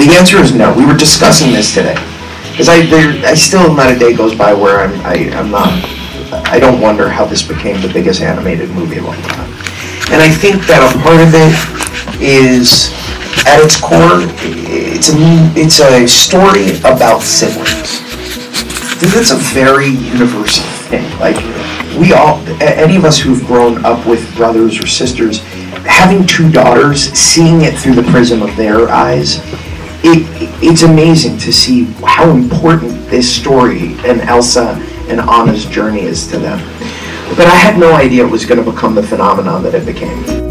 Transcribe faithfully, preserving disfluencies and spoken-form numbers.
the answer is no. We were discussing this today. Because I, there, I still, not a day goes by where I'm, I, I'm not, I don't wonder how this became the biggest animated movie of all time. And I think that a part of it is, at its core, it's a, it's a story about siblings. I think that's a very universal thing. Like, we all, any of us who've grown up with brothers or sisters, having two daughters, seeing it through the prism of their eyes, it, it's amazing to see how important this story and Elsa and Anna's journey is to them. But I had no idea it was going to become the phenomenon that it became.